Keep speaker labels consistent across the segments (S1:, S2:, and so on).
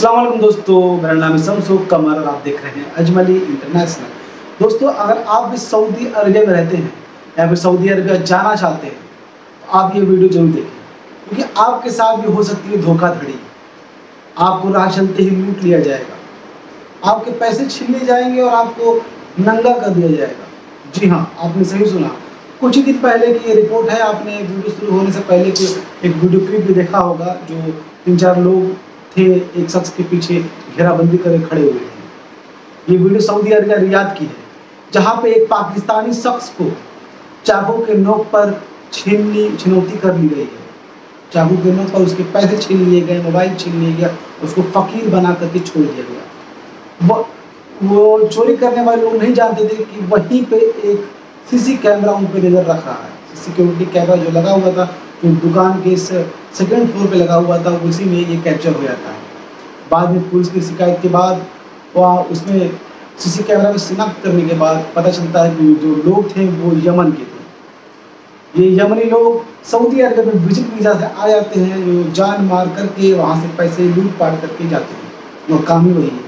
S1: अस्सलाम वालेकुम दोस्तों, मेरा नाम है शमसुख कमर और आप देख रहे हैं अजमली इंटरनेशनल। दोस्तों, अगर आप भी सऊदी अरबिया में रहते हैं या फिर सऊदी अरबिया जाना चाहते हैं तो आप ये वीडियो जरूर देखें, क्योंकि आपके साथ भी हो सकती है धोखाधड़ी। आपको राह चलते ही लूट लिया जाएगा, आपके पैसे छीन लिए जाएंगे और आपको नंगा कर दिया जाएगा। जी हाँ, आपने सही सुना। कुछ ही दिन पहले की ये रिपोर्ट है। आपने वीडियो शुरू होने से पहले की एक वीडियो क्लिप भी देखा होगा, जो 3-4 लोग थे एक शख्स के पीछे घेराबंदी करे खड़े हुए थे। ये वीडियो सऊदी अरबिया रियाद की है, जहाँ पे एक पाकिस्तानी शख्स को चाकू के नोक पर छिनौती कर ली गई है। चाकू के नोक पर उसके पैसे छीन लिए गए, मोबाइल छीन लिया गया, उसको फकीर बना करके छोड़ दिया गया। वो चोरी करने वाले लोग नहीं जानते थे कि वहीं पे एक सीसी कैमरा उन पर नजर रख रहा है। सिक्योरिटी कैमरा जो लगा हुआ था, जो दुकान के सेकंड फ्लोर पे लगा हुआ था, उसी में ये कैप्चर हो जाता है। बाद में पुलिस की शिकायत के बाद वहाँ उसमें सीसी कैमरा में शिनाख्त करने के बाद पता चलता है कि जो लोग थे वो यमन के थे। ये यमनी लोग सऊदी अरब में विजिट वीज़ा से आ जाते हैं, जो जान मार करके वहाँ से पैसे लूट पाट करके जाते हैं। वो काम ही वही है।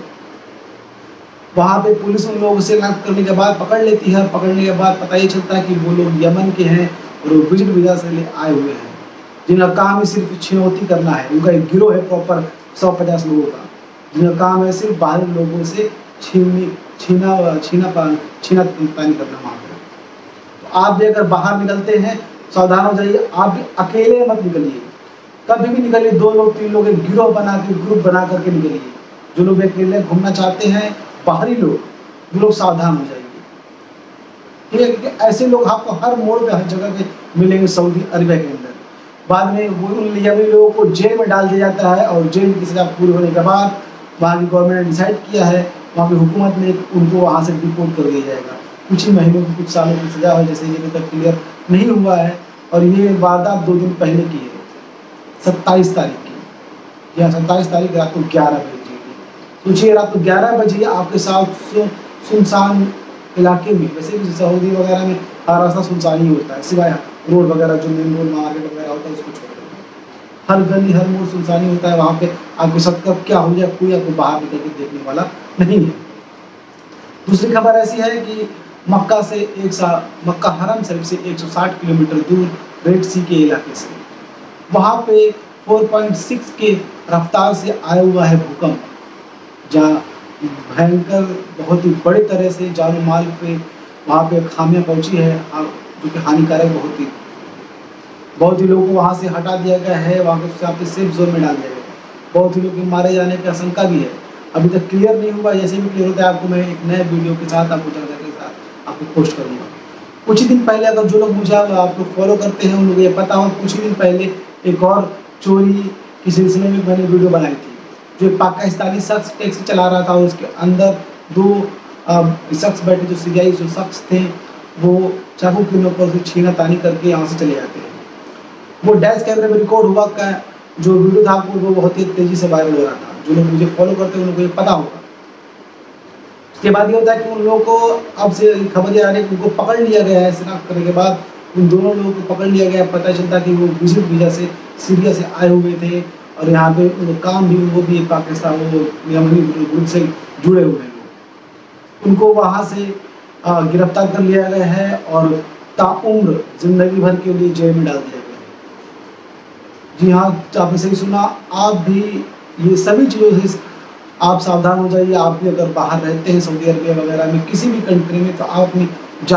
S1: वहाँ पे पुलिस उन लोगों से शिनाख्त करने के बाद पकड़ लेती है। पकड़ने के बाद पता ही चलता है कि वो लोग यमन के हैं और वो विजिट वीज़ा से आए हुए हैं, जिनका काम ही सिर्फ छिनौती करना है। उनका एक गिरोह है प्रॉपर 150 लोगों का, जिनका काम है सिर्फ बाहरी लोगों से छीना तानी करना वहाँ पर। तो आप भी अगर बाहर निकलते हैं सावधान हो जाइए। आप भी अकेले मत निकलिए, कभी भी निकलिए 2 लोग 3 लोग एक गिरोह बना के ग्रुप बना करके निकलिए। जो लोग अकेले घूमना चाहते हैं, बाहरी लोग सावधान हो जाइए, ठीक है, क्योंकि ऐसे लोग आपको हर मोड़ पे हर जगह पे मिलेंगे सऊदी अरबिया के अंदर। बाद में वो उन यमनी लोगों को जेल में डाल दिया जाता है और जेल की सजा पूरी होने के बाद वहाँ की गवर्नमेंट ने डिसाइड किया है, वहाँ की हुकूमत ने उनको वहाँ से डिपोर्ट कर दिया जाएगा। कुछ ही महीनों की, कुछ सालों की सजा है, जैसे ये अभी तक क्लियर नहीं हुआ है। और ये वारदात 2 दिन पहले की है, 27 तारीख की। या 27 तारीख रात को 11 बजे की। सोचिए, रात को 11 बजे आपके साथ सुनसान इलाके में, वैसे भी सऊदी वगैरह में हर रास्ता सुनसान ही होता है, सिवाय रोड वगैरह जो मेन रोड मार्केट वगैरह होता है उसको छोड़ कर हर गली हर मोड़ सुनसानी होता है। वहाँ पे आपके साथ कब क्या हो जाए कोई आपको बाहर निकल के देखने वाला नहीं है। दूसरी खबर ऐसी है कि मक्का हरम शरीफ से 160 किलोमीटर दूर रेड सी के इलाके से वहाँ पे 4.6 के रफ्तार से आया हुआ है भूकंप, जहाँ भयंकर बहुत ही बड़े तरह से जान माल पे वहाँ पे खामियाँ पहुँची है, जो कि हानिकारक बहुत ही लोगों को वहाँ से हटा दिया गया है। वहाँ पे सेफ जोन में डाल दिया गया है। बहुत ही लोग के मारे जाने की आशंका भी है, अभी तक क्लियर नहीं हुआ। जैसे भी क्लियर होता है आपको मैं एक नए वीडियो के साथ आपको जानकारी के साथ आपको पोस्ट करूँगा। कुछ ही दिन पहले, अगर जो लोग मुझे आप लोग फॉलो करते हैं उन लोग ये पता हो, कुछ ही दिन पहले एक और चोरी के सिलसिले में मैंने वीडियो बनाई थी। जो एक पाकिस्तानी शख्स टैक्सी चला रहा था, उसके अंदर 2 शख्स बैठे, जो सीरियाई जो शख्स थे, वो चाकू के नोक पर से छीना तानी करके यहाँ से चले जाते हैं। वो डैश कैमरे में रिकॉर्ड हुआ का जो वीडियो था वो बहुत ही तेज़ी से वायरल हो रहा था। जो लोग मुझे फॉलो करते हैं उन लोगों को ये पता होगा। उसके बाद ये होता है कि उन लोगों को अब से खबर ये आ रही है कि उनको पकड़ लिया गया है। शिनाख्त करने के बाद उन दोनों लोगों को पकड़ लिया गया। पता चलता कि वो विजिट वीज़ा से सीरिया से आए हुए थे और यहाँ पे उनका काम भी, वो भी पाकिस्तान वो यमनी ग्रुप से जुड़े हुए हैं। उनको वहाँ से गिरफ्तार कर लिया गया है और ताउम्र जिंदगी भर के लिए जेल में डाल दिया गया है। जी हाँ, आपने सही सुना। आप भी ये सभी चीज़ों से आप सावधान हो जाइए। आप भी अगर बाहर रहते हैं सऊदी अरबिया वगैरह में, किसी भी कंट्री में, तो आप अपनी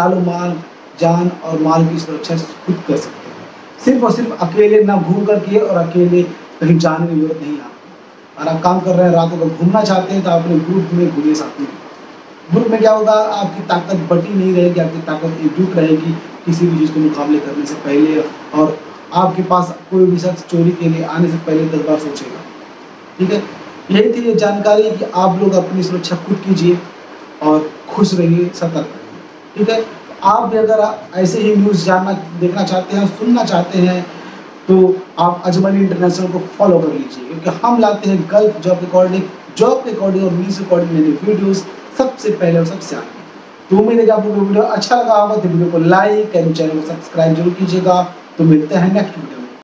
S1: जान और माल की सुरक्षा खुद कर सकते हैं। सिर्फ और सिर्फ अकेले ना घूम करके और अकेले कहीं जाने की जरूरत नहीं है आपको। और आप काम कर रहे हैं, रातों को घूमना चाहते हैं, तो आप अपने ग्रुप में घूमिए साथ में। ग्रुप में क्या होगा, आपकी ताकत बटी नहीं रहेगी, आपकी ताकत एकजुट रहेगी किसी भी चीज़ के मुकाबले करने से पहले। और आपके पास कोई भी शख्स चोरी के लिए आने से पहले 10 बार सोचेगा, ठीक है। यही थी ये जानकारी कि आप लोग अपनी सुरक्षा खुद कीजिए और खुश रहिए, सतर्क रहिए, ठीक है। आप भी अगर ऐसे ही न्यूज़ देखना चाहते हैं, सुनना चाहते हैं, तो आप अजमली इंटरनेशनल को फॉलो कर लीजिए, क्योंकि हम लाते हैं गल्फ जॉब रिकॉर्डिंग और न्यूज़ रिकॉर्डिंग नई वीडियोज़ सबसे पहले और सबसे आगे। तो उम्मीद है कि आपको वीडियो अच्छा लगा होगा, तो वीडियो को लाइक एंड चैनल को सब्सक्राइब जरूर कीजिएगा। तो मिलते हैं नेक्स्ट वीडियो में।